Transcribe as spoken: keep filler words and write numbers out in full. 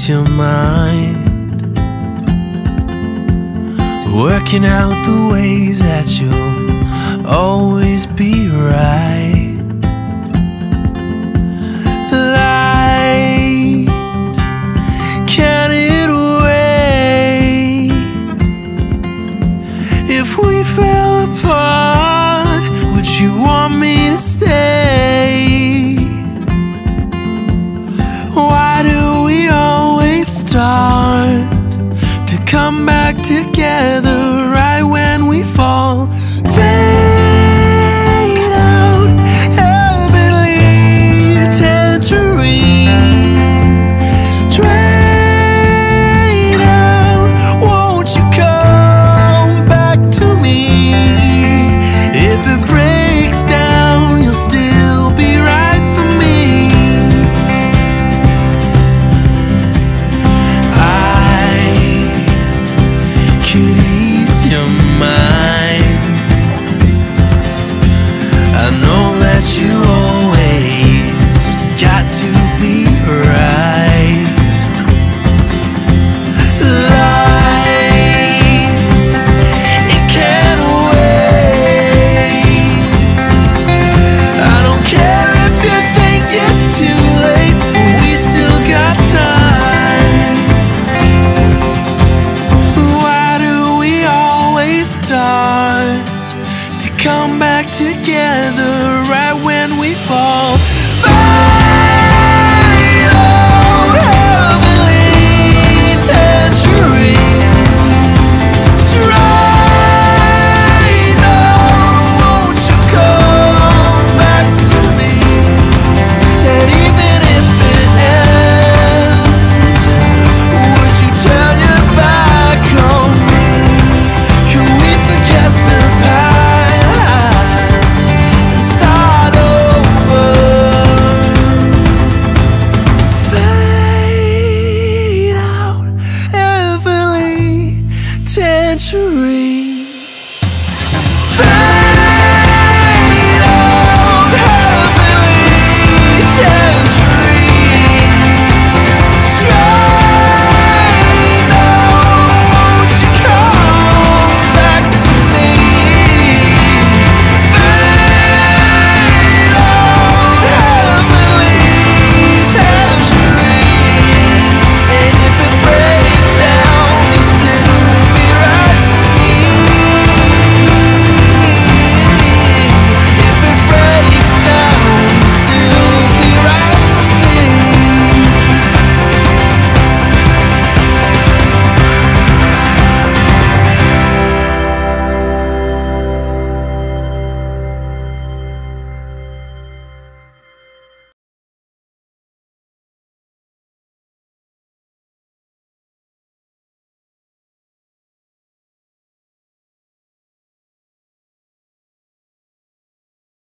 ease your mind, working out the ways that you'll always be right. Light, can it wait? If we fell apart, would you want me to stay? Why do we always start to come back together right when we fall? Fade out, heavenly tangerine, drain out, won't you come back to me? If it breaks down, you'll still be right for me. Could ease your mind. I know that you always got to be right. Light, it can't wait. I don't care if you think it's too late, we still got time. Start to come back together right when we fall.